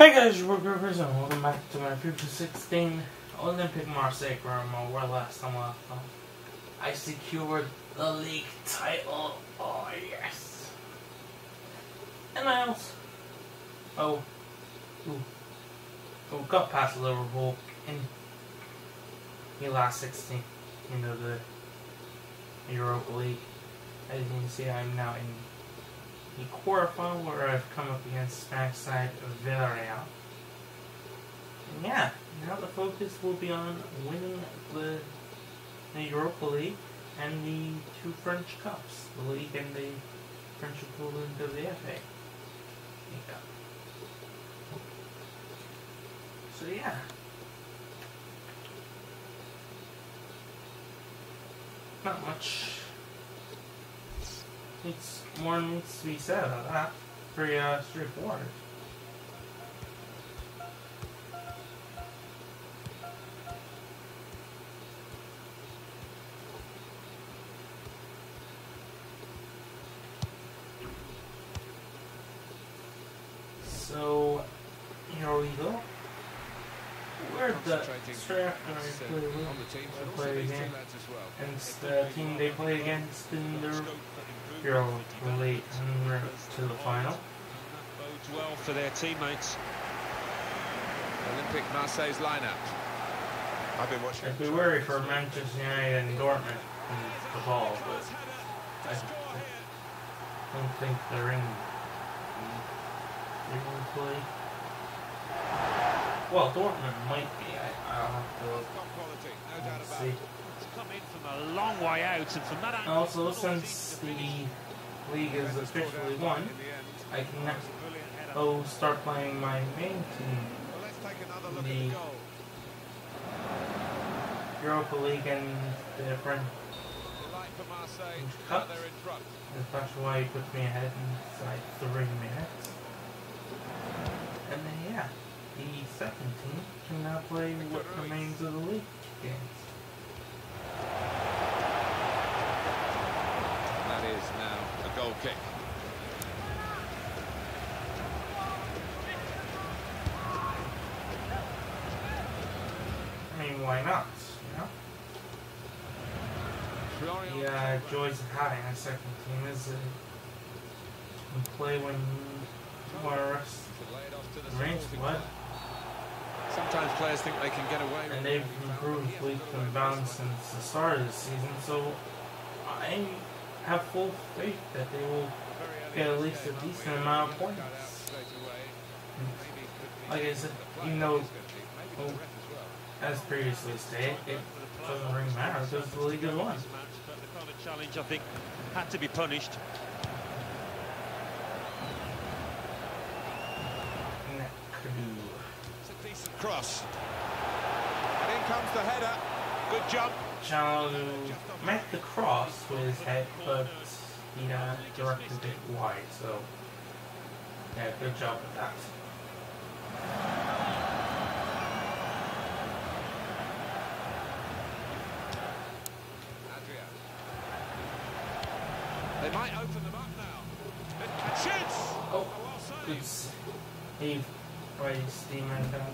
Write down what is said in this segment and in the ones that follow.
Hey guys, Groovers, and welcome back to my FIFA 16 Olympic Marseille promo, where last time I secured the league title. Oh yes! And I also got past Liverpool in the last 16 of the Europa League. As you can see, I'm now in the quarterfinal where I've come up against Spanish side Villarreal. And yeah, now the focus will be on winning the Europa League and the two French Cups, the League and the French equivalent of the FA Cup. So yeah. Not much. More needs to be said about that. Pretty straightforward. So here we go. We're the straight after I play again against the team they play against in the Europa League en route to the final. Bodes well for their teammates. Olympic Marseille's lineup. I've been watching. I'd be worried for Manchester United and Dortmund in the ball, but I don't think they're in play. Well, Dortmund might be. I'll have to look. Let's see. Come in from a long way out, and from that also, since the league is officially won, I can now start playing my main team, the Europa League and the different cups. That's why he puts me ahead inside 3 minutes. And then yeah, the second team can now play what remains of the league games. That is now a goal kick. I mean, why not? You know? The joys of having a second team is you can play when you want to rest. Range what? Sometimes players think they can get away with it. And they've improved leaps and bounds since the start of the season, so I have full faith that they will get at least a decent amount of points. Like I said, even though, as previously stated, it doesn't really matter because the league is won. The kind of challenge, I think, had to be punished. It's a decent cross. And in comes the header. Good jump. Chalo met the cross with his head, but he directed it wide, so yeah, good job with that. They might open them up now. And shoots! Oh, good save by Steeman down.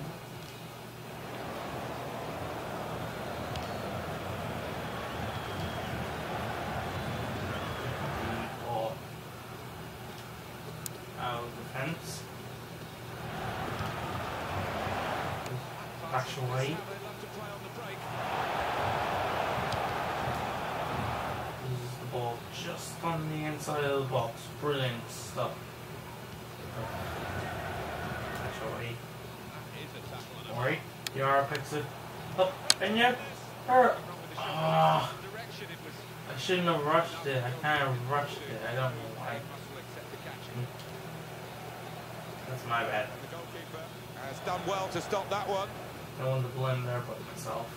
Ball out of defense. Bash away. Uses the ball just on the inside of the box. Brilliant stuff. Alright, Yara picks it up, and yet, I shouldn't have rushed it. I kind of rushed it. I don't know why. That's my bad. The goalkeeper has done well to stop that one. No one to blame there but myself.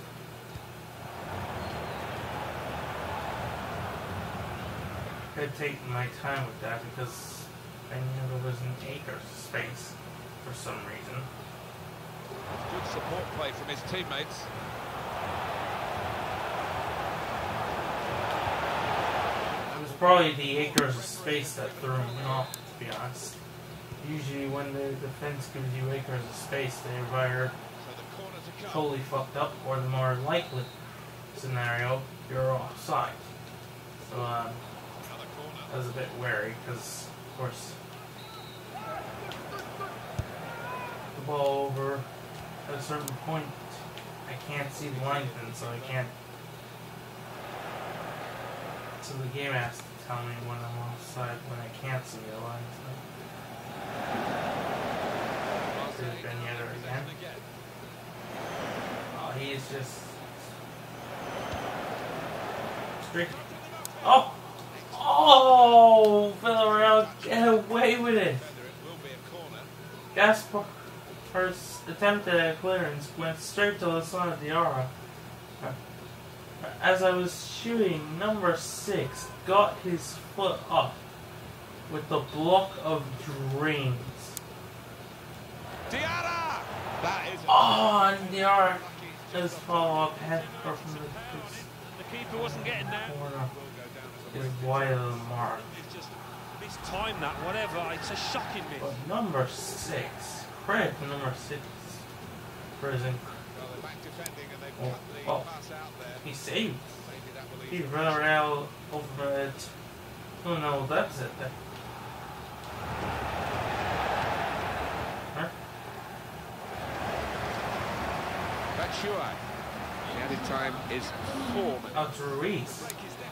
I could take my time with that because I knew there was an acre of space for some reason. Good support play from his teammates. It was probably the acres of space that threw me off, to be honest. Usually when the defense gives you acres of space, they either totally fucked up, or the more likely scenario, you're offside. So I was a bit wary because, of course, the ball over at a certain point, I can't see the line then, so I can't. So the game has to tell me when I'm offside when I can't see the line. So there's Ben Yedder again. Oh, he is just streaking. Oh! Oh! Villarreal get away with it! Gaspar's attempt at clearance went straight to Lassana Diarra. As I was shooting, number 6 got his foot up with the block of dreams. Diarra! That is Oh, and Diarra does follow up head from The keeper wasn't getting there. corner. Is wide of the mark. It's just mistimed that, whatever. It's a shocking miss. But number 6, credit to number 6 for his oh, he saved. He Villarreal over it. Oh no, that's it there. Huh? Batshuayi. The added time is 4 minutes. Out to Ruiz.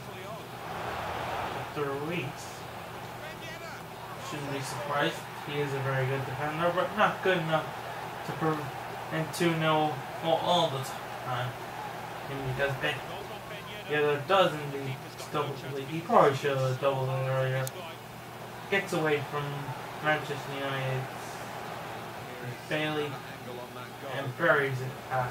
Ruiz. Shouldn't be surprised. He is a very good defender, but not good enough to prevent 2-0 all the time. And because there does indeed double the lead. He probably should have doubled it earlier. Gets away from Manchester United. Bailey and buries it past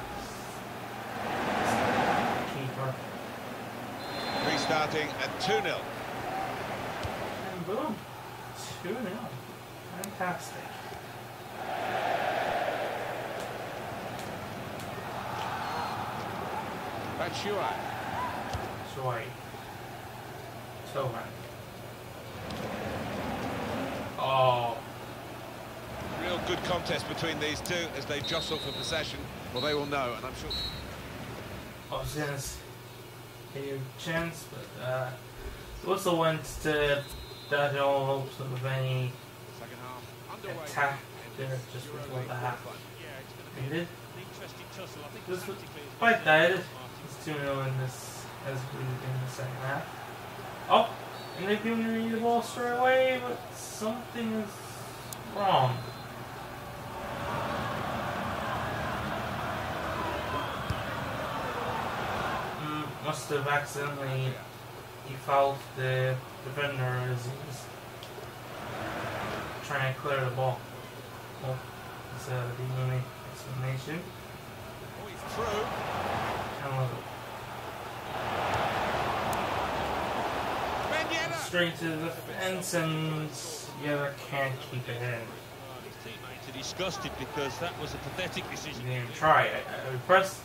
the keeper. Restarting at 2-0. And boom, 2-0. Fantastic. Batshuayi. Joy. So bad. Oh. Real good contest between these two as they jostle for possession. Well, they will know, and I'm sure. I was gonna say a chance, but also went to that all hopes of any Second half attack there just before the half. He did. This was quite that. It's 2-0 in this as we in the second half. Oh, and they've given me the ball straight away, but something is wrong. Must have accidentally he fouled the defender as he was trying to clear the ball. Well, that's the only explanation. Oh, he's through. Straight to the defense, and Yedder can't keep it in. His teammates are disgusted because that was a pathetic decision. He didn't even try. I pressed.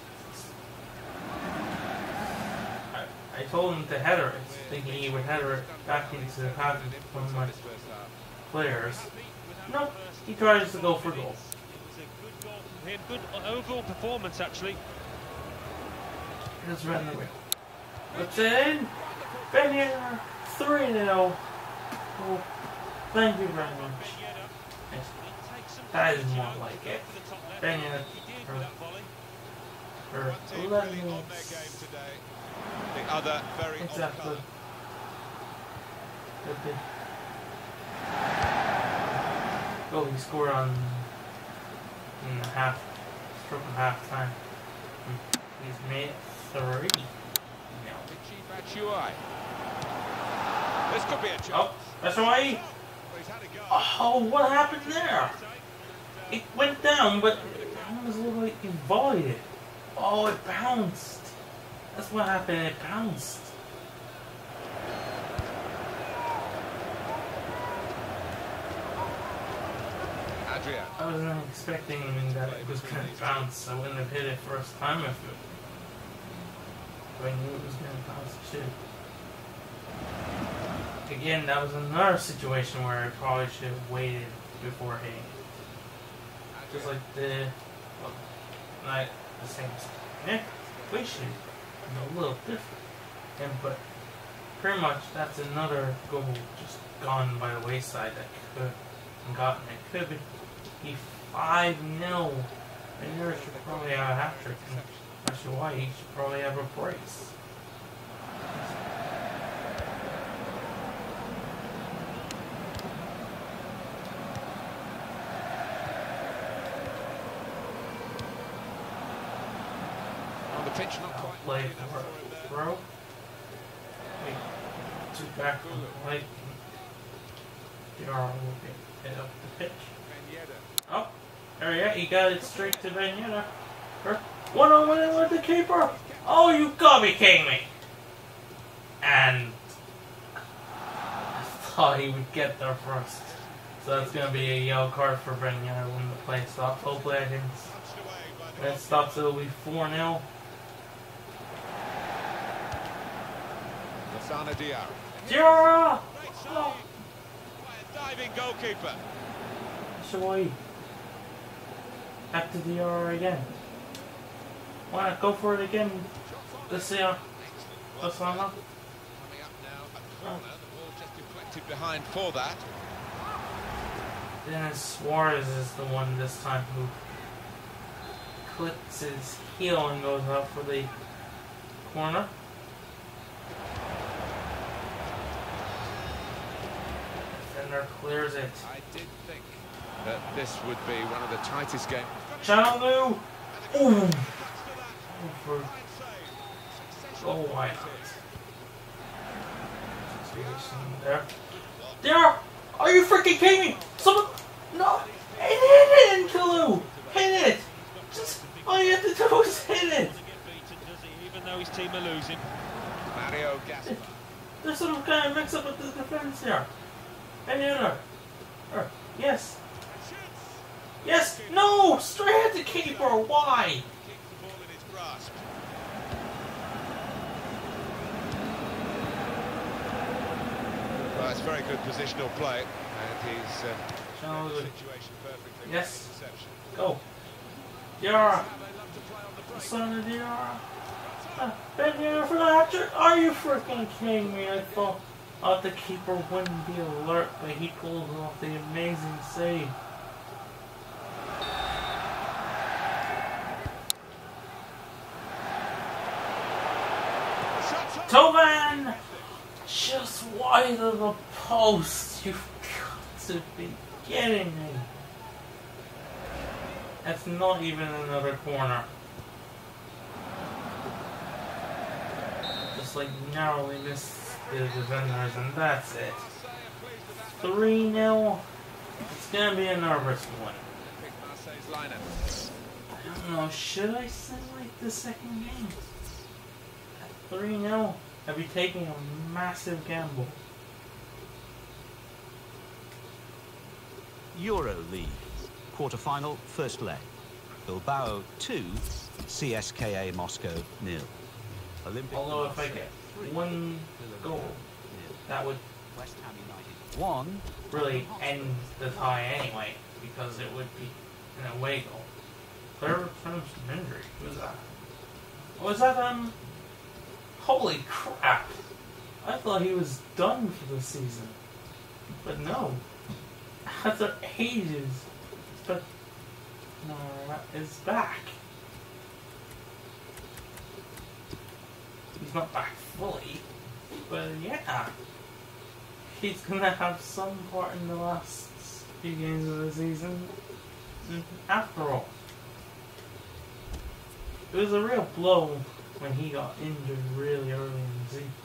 I told him to header it, thinking he would header it back into the path of one of my players. No, he tries to go for goal. It was a good goal from him, good overall performance actually. Just ran away. What's in? Ben Yedder, 3-0. Oh, thank you very much. Yes. That is more like it. Ben Yedder for 11 minutes. The other very Exactly. Good. Oh, he scored in the half, stroke of half time. He's made 3. No. Batshuayi. This could be a chance. Oh, that's why. Oh, what happened there? It went down, but it almost looked like he volleyed it. Oh, it bounced. That's what happened. It bounced. Adrian. I wasn't expecting even that it was going to bounce. I wouldn't have hit it first time if I knew it was going to bounce too. Again, that was another situation where I probably should have waited before hitting. Just like the same situation, a little different. But pretty much that's another goal just gone by the wayside that could have gotten. It could be 5-0. And Euro should probably have a hat trick. Actually, why? He should probably have a brace. On the pitch, not quite. Play for a throw. Wait, two back from the play. Diarra will get hit up the pitch. Oh, there you go. He got it straight to Ben Yedder. One-on-one with the keeper. Oh, you gotta be kidding me. And I thought he would get there first. So that's gonna be a yellow card for Ben Yedder when the play stops. Hopefully I didn't. When it stops, it'll be 4-0. Lassana Diarra. Diarra! Oh. Diving goalkeeper. Shawai. Back to Diarra again. Why not go for it again? This year. Lassana. Coming up now, a corner. The ball just deflected behind for that. Then Suarez is the one this time who clicks his heel and goes out for the corner. Defender clears it. I did think that this would be one of the tightest games. Chalu! Ooh! Oh, why not? There. There! Are you freaking kidding me? Someone! No! Hit it, Chalu! Hit it! Just all you have to do is hit it! Even though his team are losing. Mario Gaspar. There's some kind of mix up with the defense here. Any other? Yes. Yes! No! Straight at the keeper! Why? Keeps the ball in his grasp. Well, it's very good positional play, and he's Chalu. situation perfectly. Yes. Interception. Go. Diarra. Son of Diarra. Ben Yedder for the hat-trick. Are you freaking kidding me? I thought the keeper wouldn't be alert, but he pulled off the amazing save. Tovan! Just wide of the post. You've got to be kidding me. That's not even another corner. Just like narrowly missed the defenders, and that's it. 3-0. It's gonna be a nervous one. I don't know, should I simulate the second game? At 3-0, I'd be taking a massive gamble. Euro League. Quarter-final, first leg. Bilbao 2, CSKA Moscow 0. Olympic Although if I get one goal, that would West Ham United 1. really end the tie anyway, because it would be an away goal. Player returns from injury. Who's that? Was that, holy crap! I thought he was done for the season. But no. After ages. But no, is back. He's not back fully, but yeah. He's gonna have some part in the last few games of the season. After all. It was a real blow when he got injured really early in the season.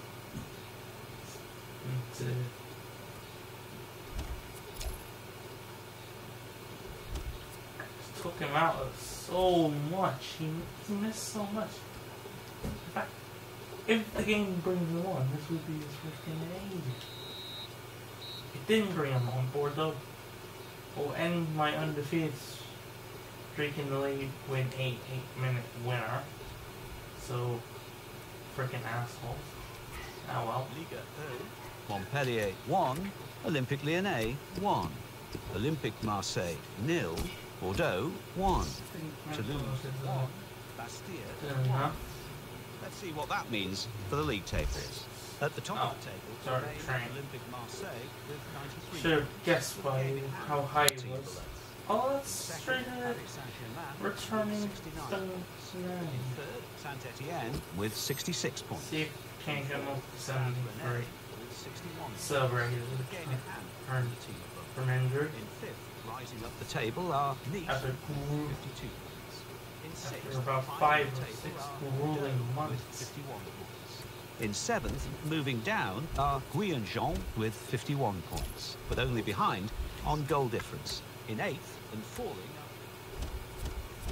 Just took him out of so much. He missed so much. In fact, if the game brings him on, this would be his first game in ages. It didn't bring him on board though. Will end my undefeated streak in the league with 8-minute winner. So, freaking assholes. Oh well. Liga 1. Montpellier 1, Olympique Lyonnais 1. Olympique Marseille 0, Bordeaux 1, Toulouse 1, Bastia 1. Let's see what that means for the league tables. At the top of the table, sorry, remains train. Olympique Marseille with 93. Should have guessed by how high it was. Oh, that's straight ahead. Returning to 9. Third, Saint-Etienne with 66 points. See if can't get up to 73. With 61. Celebrated Game in hand. return The team above. from injury. In fifth, rising up the table are Nice After, with 52 points. In sixth, after about finally 5 the or table 6 are grueling Bordeaux with months. 51 points. In seventh, moving down, are Guyanjean with 51 points, but only behind on goal difference. In eighth and falling are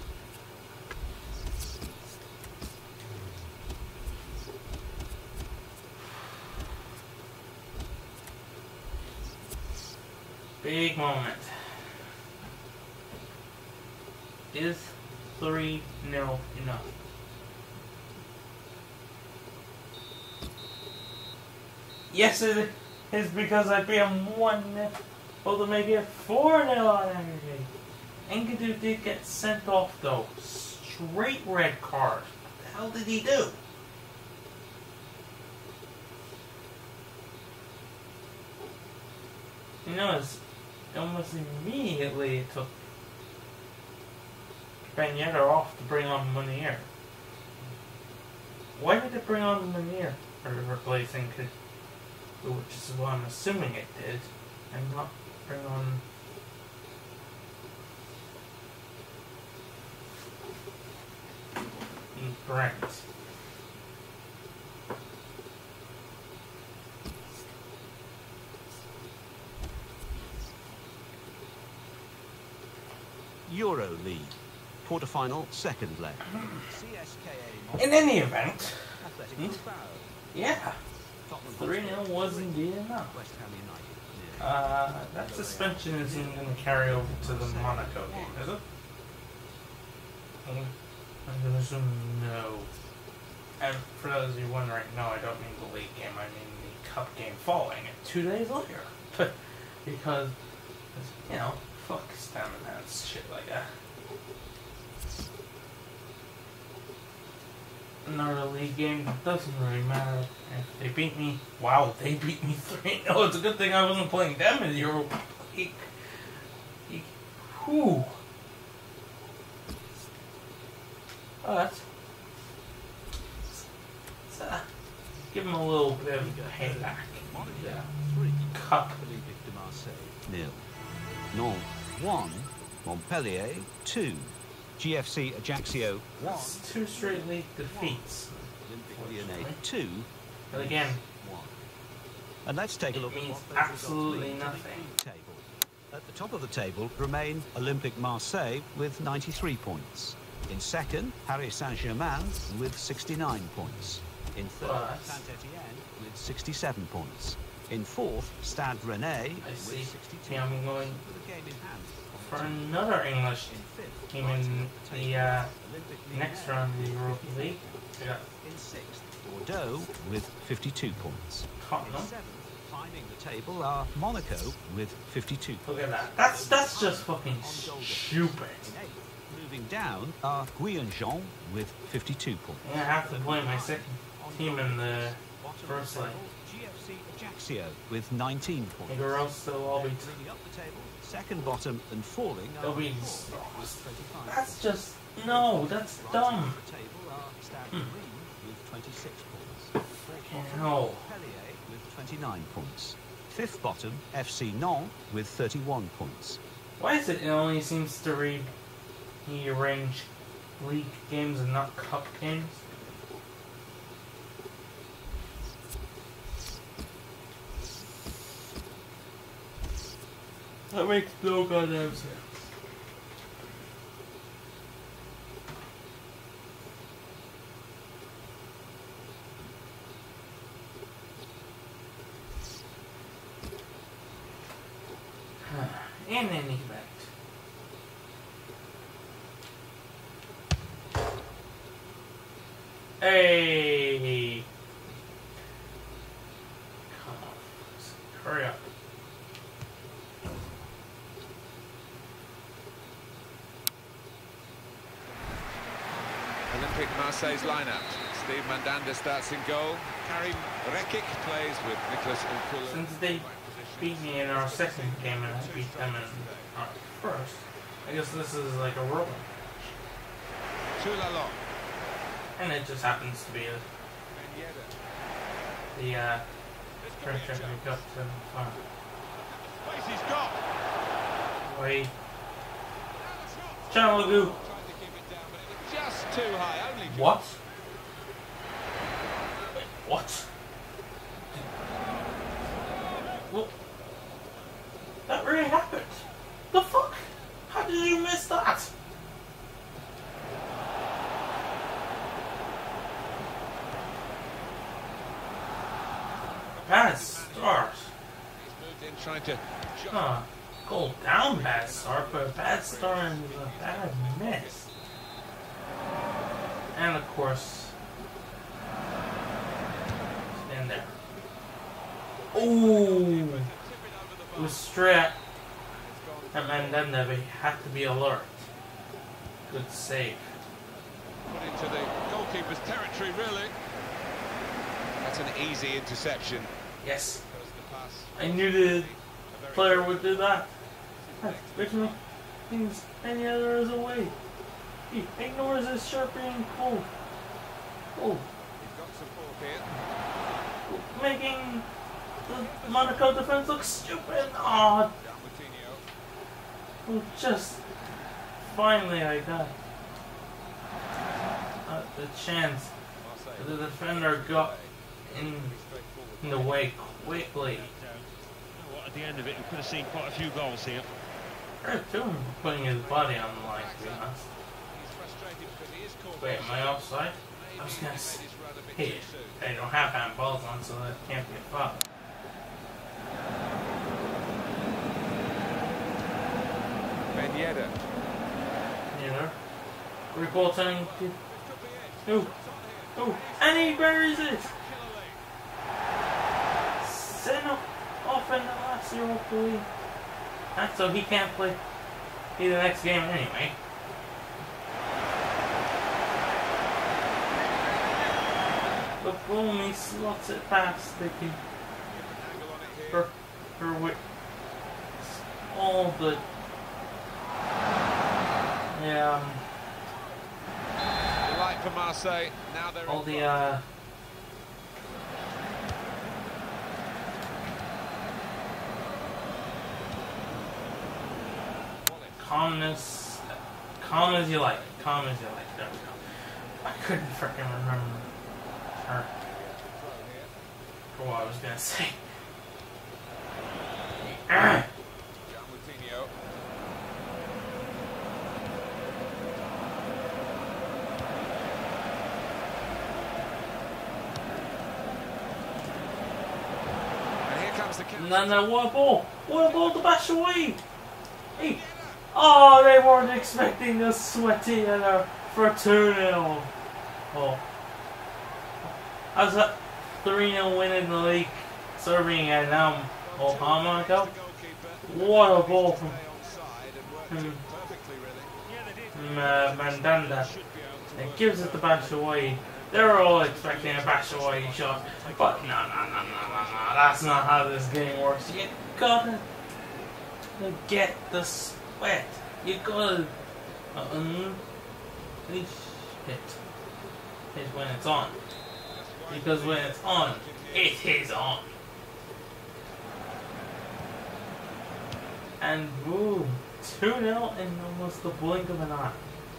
Big moment. Is 3-0 enough? Yes, it is, because I beat him 1-0. Well, to make it 4-0 on aggregate. Engadoo did get sent off though. Straight red card. What the hell did he do? You know, it's almost immediately it took Ben Yedder off to bring on Munier. Why did it bring on Munier for replacing Kudu, which is what I'm assuming it did, and not bring on Brent? Euro League. Quarter-final, second leg. CSKA In any event, Athletic Bilbao. yeah, Tottenham 3-0 was indeed enough. West Ham United. That suspension isn't going to carry over to the Monaco game, is it? I'm going to assume no. And for those of you wondering, no, I don't mean the league game, I mean the cup game following it 2 days later. Because, you know, fuck stamina and shit like that. Another league game, doesn't really matter. If they beat me, wow, they beat me 3-0. It's a good thing I wasn't playing them in the Europa League. Whew. But, give them a little bit of payback. Yeah. 3. Cup. Olympique de Marseille 0. Nantes 1. Montpellier 2. GFC Ajaccio 1. That's 2 straight league defeats. Olympique Lyonnais 2. But again, 1. And let's take a look it at means what those absolutely results mean to the nothing. league table. At the top of the table remain Olympique Marseille with 93 points. In second, Paris Saint-Germain with 69 points. In third, But- Saint-Etienne with 67 points. In fourth, Stade Rennais I with see. 62 Yeah, I'm going with a game in hand. for another English In fifth, team in the Olympique next Lyonnais round of the with Europa 54 League. points. I got In sixth, Bordeaux with 52 points. In Tottenham. seventh, finding the table are Monaco with 52 points. Look at that. That's just fucking stupid. In eighth, moving down are Guyanjean with 52 points. I'm gonna have to play my second team in the Bottom of first the leg. table, GFC Ajaccio with 19 points. Or else they'll all be. Leading up the table, second bottom and falling are They'll be fourth with 25 That's just no. That's dumb. The table are Stade Rennes with 26 points. Fourth bottom, hell. Montpellier with 29 points. Fifth bottom, FC Nantes with 31 points. Why is it only seems to rearrange league games and not cup games? That makes no goddamn sense. In any event. Hey! Come on. Hurry up. Olympique Marseille's lineup. Steve Mandanda starts in goal. Karim Rekic plays with Nicolas Nkulu. Since they beat me in our second game and I beat them in our first, I guess this is like a rolling. Toulalon. And it just happens to be the French Champions Cup semi-final. Place he's got. Wait. Chanalagoo. Just too high, only. What? Wait, what? Well, that really happened. The fuck? How did you miss that? Bad start. He's moved in trying to. Huh. Goal down bad start, but a bad start and a bad miss. And of course, in there. Ooh! It was straight at Mandanda, but he had to be alert. Good save. Put into the goalkeeper's territory, really. That's an easy interception. Yes. Goes the pass. I knew the player would do that. Which means any other is away. He ignores his shirt being cold. Oh, He's got support here. making the Monaco defense look stupid. Oh, Coutinho. just finally I got the chance. The defender got in the way quickly. At the end of it, we could have seen quite a few goals here. Credit to him for putting his body on the line, to be honest. He's frustrated because he is caught. Wait, am I offside? I was gonna say, hey, they don't have handballs on, so that can't be a foul. Ben Yedder. You know? Reporting. Ooh. Ooh. And he buries it! Sent off in the last Europa League. And so he can't play the next game anyway. But boom, he slots it past the keeper. With all the The light for Marseille. Now they're all in the front. calm as you like. Calm as you like. There we go. I couldn't freaking remember her. What I was gonna say. John Coutinho. And here comes the counter. No, what a ball! What a ball to bash away! Hey. Oh, they weren't expecting the sweaty for 2-0. Oh. How's that 3-0 win in the league serving at Monaco? What a ball from Mandanda. It gives it to Batshuayi. They were all expecting a Batshuayi shot, but no, that's not how this game works. You gotta get the sweat. You gotta unleash it. It's when it's on. Because when it's on, it is on. And boom, 2-0 in almost the blink of an eye.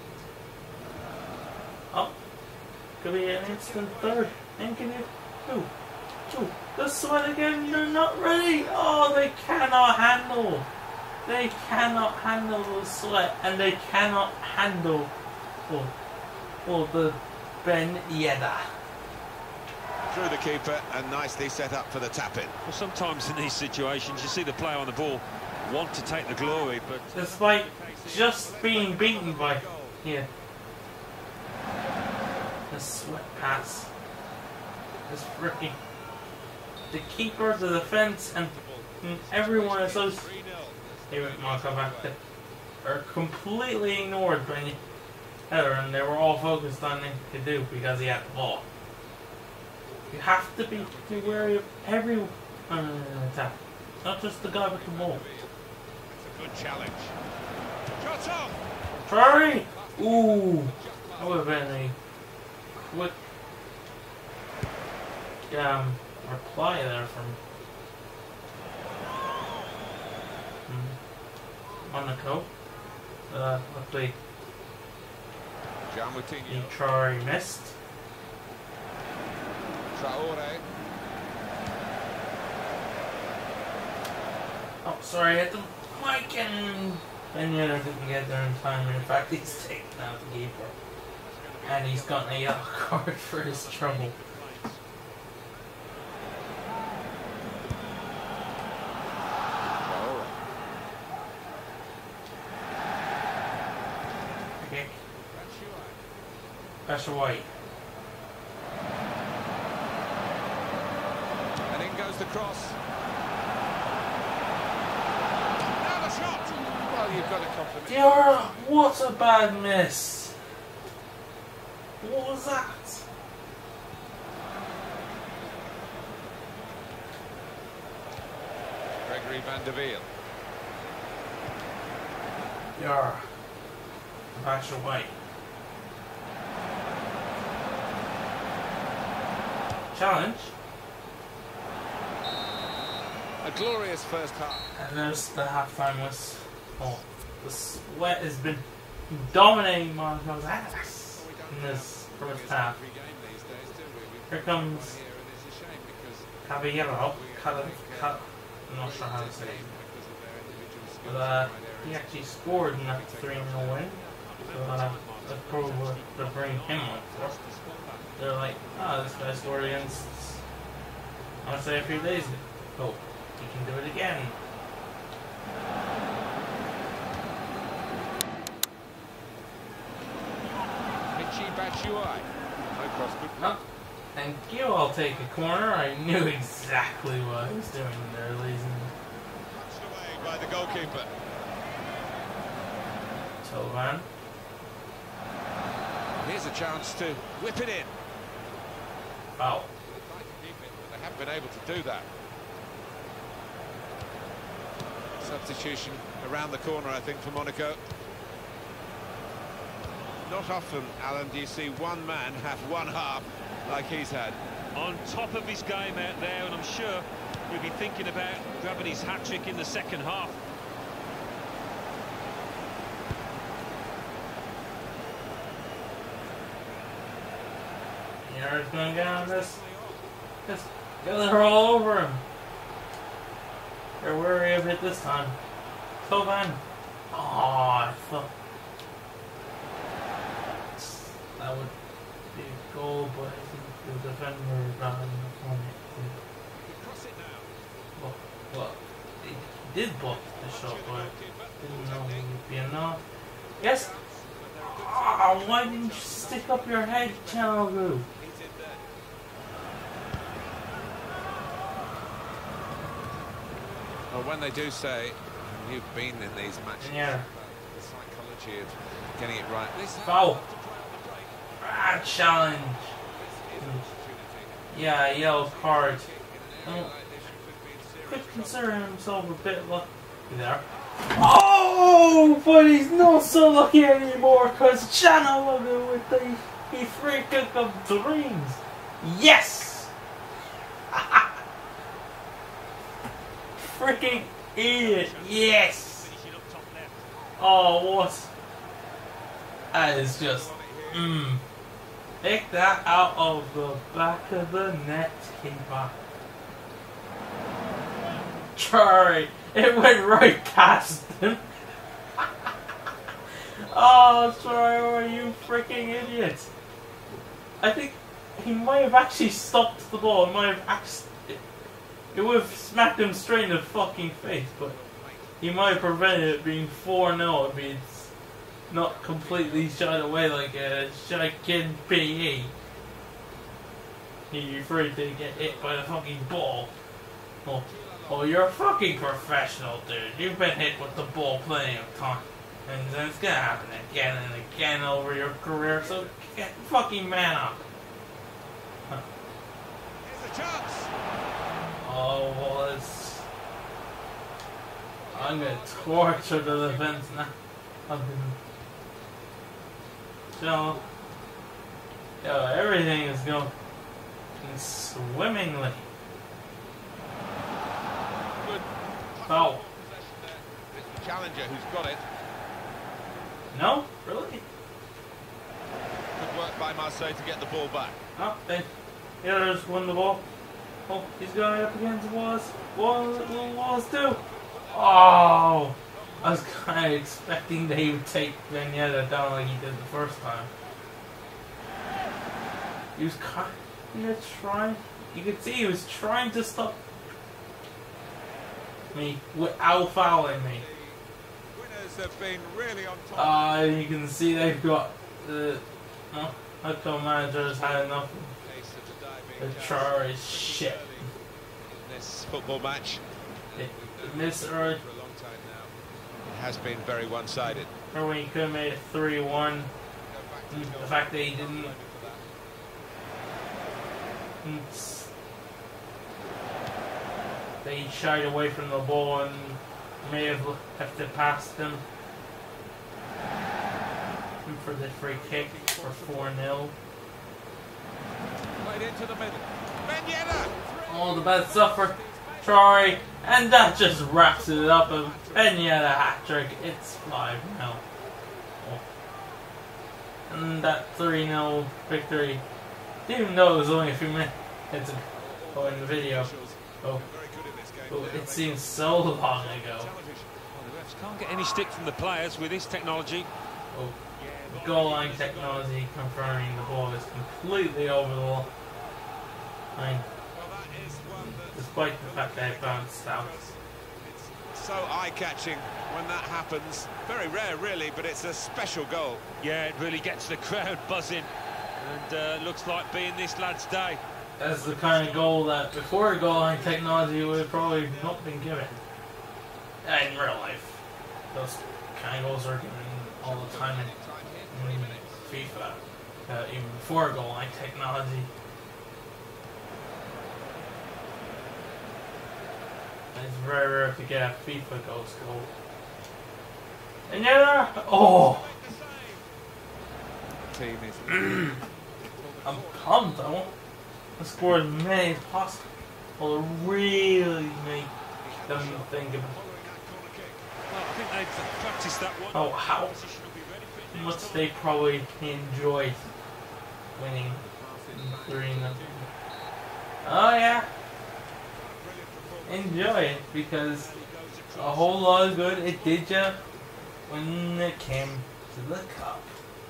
Oh, could be an instant third. And can you two? The sweat again, they're not ready. Oh, they cannot handle. They cannot handle the sweat, and they cannot handle the Ben Yedder. Through the keeper and nicely set up for the tap-in. Well, sometimes in these situations, you see the player on the ball want to take the glory, but Despite just being beaten by the sweat pass. This freaking the keeper, the defense, and everyone associated with Monaco back there are completely ignored by header, and they were all focused on him to do because he had the ball. You have to be wary of everyone on an attack, not just the guy with the ball. It's a good challenge. Shot off! Sorry! Ooh! That would have been a quick reply there from Monaco. Luckily, John Moutinho. Traore missed. Traore. Oh, sorry, I hit the mic and then the other didn't get there in time. In fact, he's taken out the keeper. And he's gotten a yellow card for his trouble. Okay. Batshuayi. And in goes the cross. Now the shot! Well, you've got to compliment. Diarra, what a bad miss. What was that? Gregory van der Wiel. Diarra. Batshuayi. Challenge. A glorious first half. And there's the halftime whistle. Oh, the sweat has been dominating Monaco's ass in this first half. Here comes Caballero. I'm not sure how to say it. But he actually scored in that 3-0 win. So that's probably what they're bringing him on for. They're like, this guy scored against, I want to say a few days ago. Oh, he can do it again. Michy Batshuayi. No cross, good. No, thank you. I'll take a corner. I knew exactly what I was doing there, ladies and Punched away by the goalkeeper. Tovan. Here's a chance to whip it in. Foul. They'd like to keep it, but they haven't been able to do that. Substitution around the corner, I think, for Monaco. Not often, Alan, do you see one man have one half like he's had. On top of his game out there, and I'm sure he'll be thinking about grabbing his hat-trick in the second half. He's going to get on this. Just they're all over him. They're wary of it this time. Tovan. Oh, I thought that would be a goal, but I think the defender got enough on it. Cross it now. Well, he did block the shot, but didn't know it would be enough. Yes. Oh, why didn't you stick up your head, Chalagu? Well, when they do say, and you've been in these matches, Yeah. the psychology of getting it right. This Foul. Challenge. Yeah, yellow card. Could consider himself a bit lucky there. Oh, but he's not so lucky anymore because Chalagu with the free kick of dreams. Yes! Freaking idiot. Yes! Oh, what? That is just... Take that out of the back of the net, keeper. Sorry, it went right past him. Oh, sorry, are you freaking idiot? I think he might have actually stopped the ball. It might have it would have smacked him straight in the fucking face, but he might have prevented it being 4-0 if he's not completely shied away like a shy kid PE. You're afraid to get hit by the fucking ball. Oh, you're a fucking professional, dude. You've been hit with the ball plenty of time. And then it's gonna happen again and again over your career, so get fucking man up. Here's a chance. Oh, well, I'm gonna torture the defense now. So, everything is going swimmingly. Good. Oh. It's the challenger who's got it. No? Really? Good work by Marseille to get the ball back. Oh, the others won the ball. Oh, he's going up against Wallace. Wallace too. Oh! I was kind of expecting that he would take Vignetta down like he did the first time. He was kind of trying. You could see he was trying to stop me without fouling me. Winners have been really on top. You can see they've got the Hutco managers had enough of the Traore's shit. In this football match. They missed it early. For a long time now. It has been very one-sided. Remember when he could have made it 3-1? The fact that he didn't. That he shied away from the ball and may have left it past him for the free kick for 4-0. Played into the middle. Vignetta! All the bad stuff for Traore, and that just wraps it up. A Vignetta hat-trick. It's 5-0. And that 3-0 victory, even though it was only a few minutes ago in the video. Oh, it seems so long ago. Well, the refs can't get any stick from the players with this technology. Oh, goal line technology confirming the ball is completely over the line, despite the fact that it bounced out. So eye-catching when that happens. Very rare, really, but it's a special goal. Yeah, it really gets the crowd buzzing, and looks like being this lad's day. That's the kind of goal that before goal line technology would have probably not been given. In real life, those kind of goals are given all the time in FIFA, even before goal line technology. It's very rare to get a FIFA ghost goal. And yeah, oh! Team is I'm pumped. I want to score as many as possible. Will really make them think about Well, I think they've practiced that one. oh, how much they probably enjoyed winning 3-0. Oh yeah. Enjoy it, because a whole lot of good it did you when it came to the cup.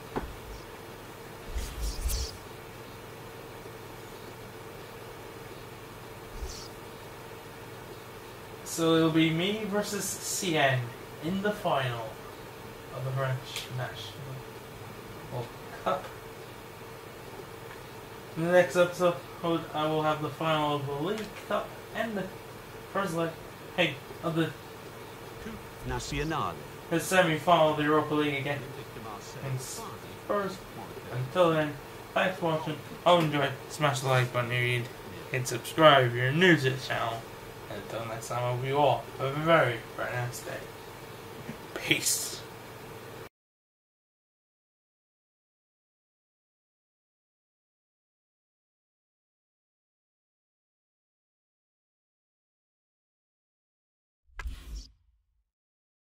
So it'll be me versus Cien in the final of the French National Cup. In the next episode, I will have the final of the League Cup and the first leg of the Nacional. semi-final of the Europa League again. And Spurs. Until then, thanks for watching. Hope you enjoyed. Smash the like button if you hit subscribe if you're new to the channel. And until next time, I hope you all have a very nice day. Peace.